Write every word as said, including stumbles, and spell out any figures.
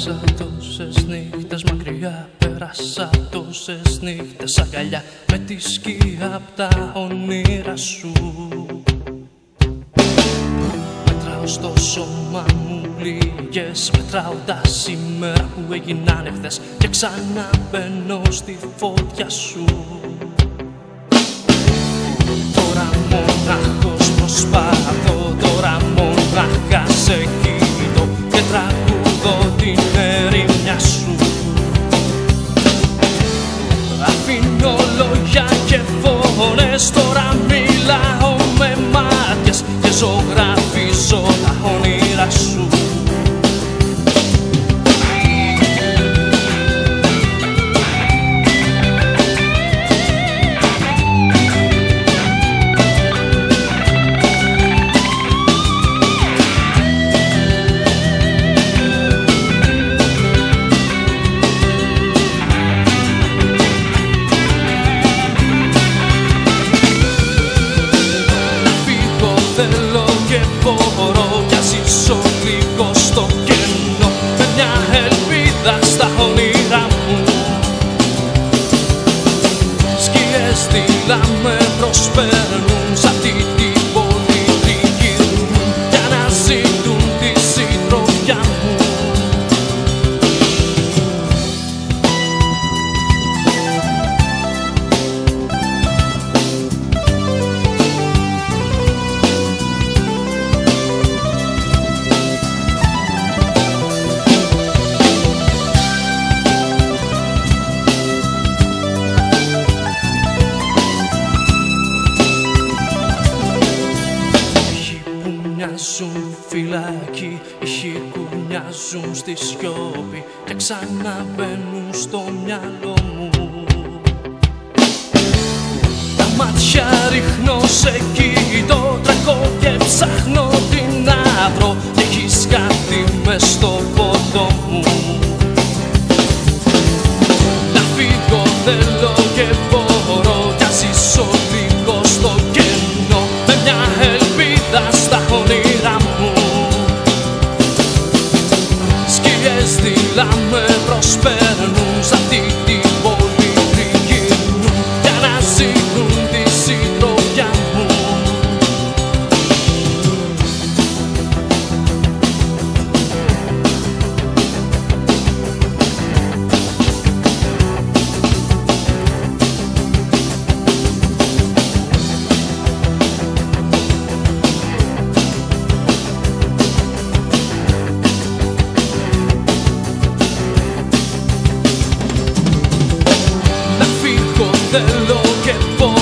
Πέρασα τόσες νύχτες μακριά, πέρασα τόσες νύχτες αγκαλιά με τη σκιά απ' τα όνειρα σου. Μετράω στο σώμα μου πληγές, μετράω τα σήμερα που έγιναν εχθές και ξαναμπαίνω στη φωτιά σου. Τώρα μονάχος προσπαθώ, τώρα μονάχα σε κοιτώ και τραγουδώ την ερημιά σου. Αφήνω λόγια και φωνές, τώρα μιλάω με μάτιες και ζωγραφίζω τα όνειρα σου. Θέλω και μπορώ κι ας ζήσω λίγο στο κενό με μια ελπίδα στα όνειρα μου. Σκιές δειλά με προσπέρνουν, σ' αυτή την πόλη τριγυρνούν κι αναζητούν τη συντροφιά μου. Μοιάζουν φυλάκι, ήχοι κουνιάζουν στη σιώπη και ξαναμπαίνουν στο μυαλό μου. Τα μάτια ρίχνω, σε κοιτώ, τρέχω και ψάχνω τι να βρω και έχεις κάτι μες στο πόδο μου. Να φύγω θέλω και μπορώ κι ας ζήσω λίγο στο κενό με μια ελπίδα στα όνειρα μου. Σκιές δειλά με προσπέρνουν, σ' αυτή την πόλη τριγυρνούν κι αναζητούν τη συντροφιά μου. Θέλω και μπορώ